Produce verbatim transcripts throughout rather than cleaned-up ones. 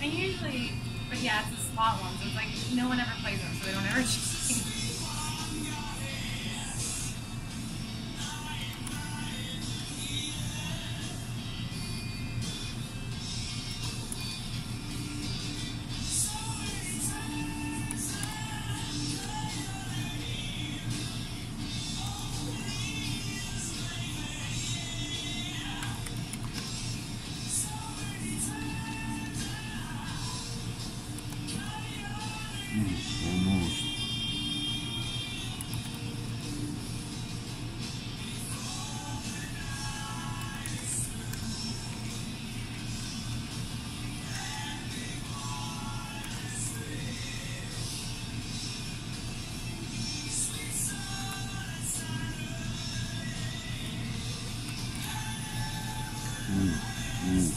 I usually, but yeah, it's the slot ones. It's like no one ever plays them, so they don't ever change. Almost. Ooh, ooh.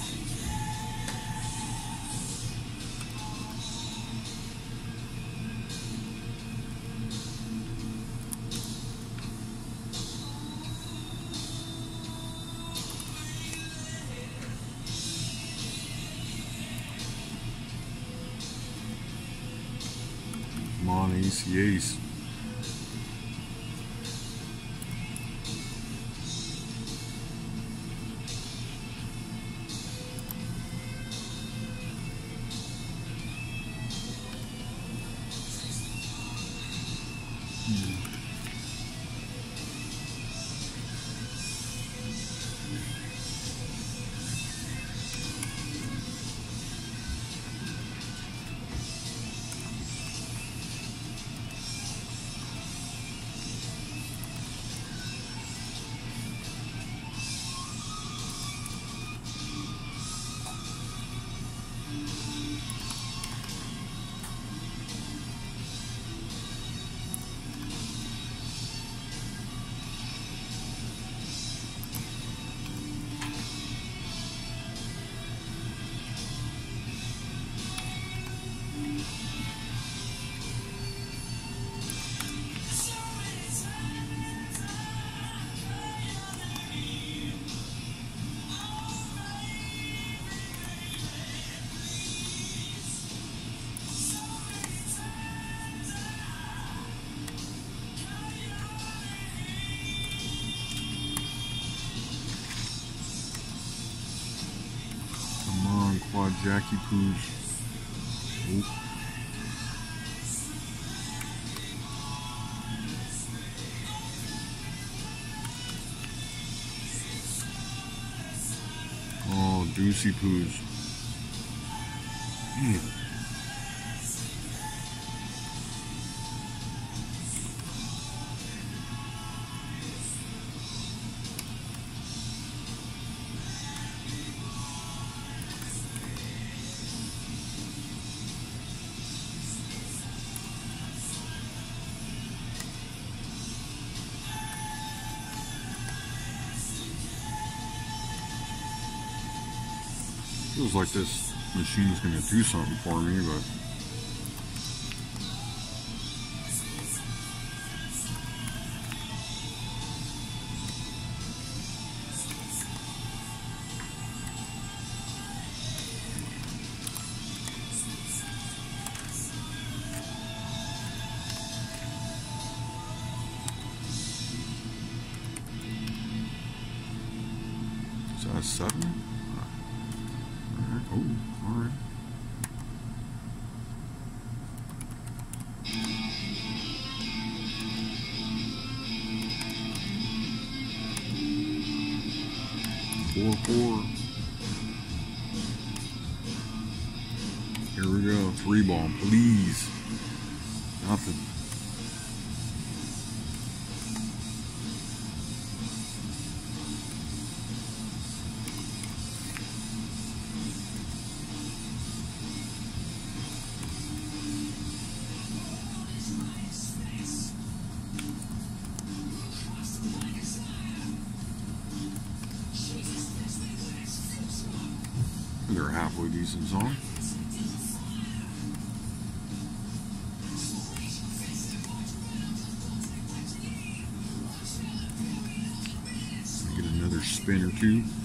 Come on, ace, ace. Hmm. Come on, quad Jackie Poos. Oop. Oh, Deucey Poos. Man. Feels like this machine's gonna do something for me, but is that a seven? Alright, oh, alright. Four, four. Here we go. Three bomb, please. Nothing. They're a halfway decent song. Get another spin or two.